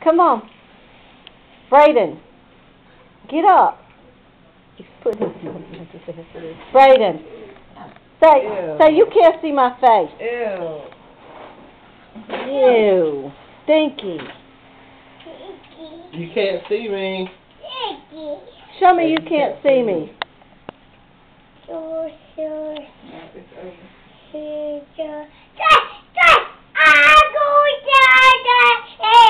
Come on. Braiden, get up. He's putting his Braiden, say you can't see my face. Ew. Ew. Stinky. You can't see me. Show me you can't see me. Sure.